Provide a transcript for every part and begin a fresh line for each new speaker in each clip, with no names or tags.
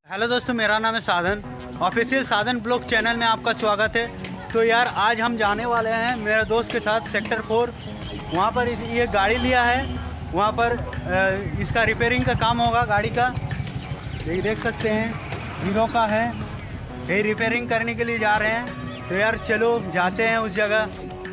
Hello दोस्तों, मेरा नाम है साधन। ऑफिशियल साधन ब्लॉग चैनल में आपका स्वागत है। तो यार आज हम जाने वाले हैं मेरे दोस्त के साथ सेक्टर 4। वहाँ पर ये गाड़ी लिया है, वहाँ पर इसका रिपेयरिंग का काम होगा गाड़ी का। ये देख सकते हैं हीरो का है, यही रिपेयरिंग करने के लिए जा रहे हैं। तो यार चलो जाते हैं उस जगह।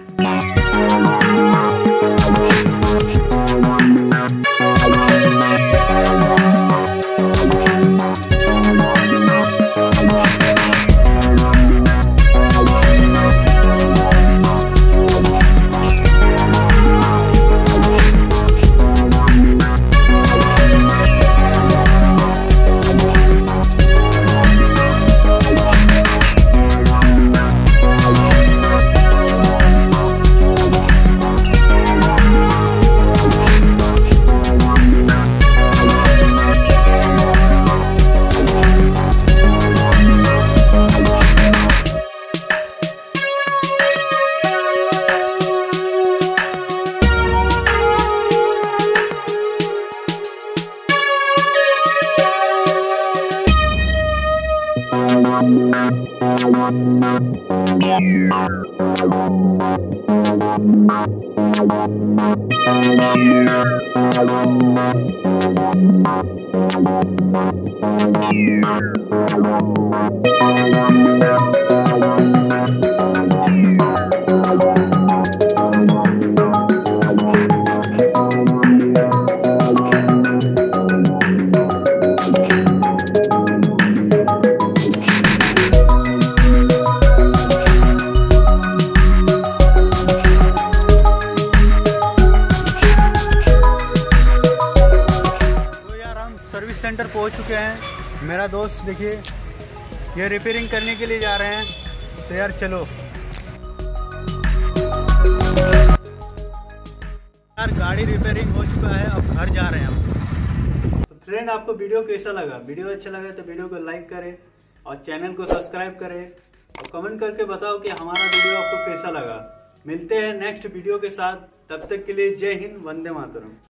सर्विस सेंटर पहुंच चुके हैं। मेरा दोस्त देखिए ये रिपेयरिंग करने के लिए जा रहे हैं। तो यार चलो यार, गाड़ी रिपेयरिंग हो चुका है, अब घर जा रहे हैं हम। तो फ्रेंड, आपको वीडियो कैसा लगा? वीडियो अच्छा लगा तो वीडियो को लाइक करें और चैनल को सब्सक्राइब करें और कमेंट करके बताओ कि हमारा वीडियो आपको कैसा लगा। मिलते हैं नेक्स्ट वीडियो के साथ, तब तक के लिए जय हिंद, वंदे मातरम।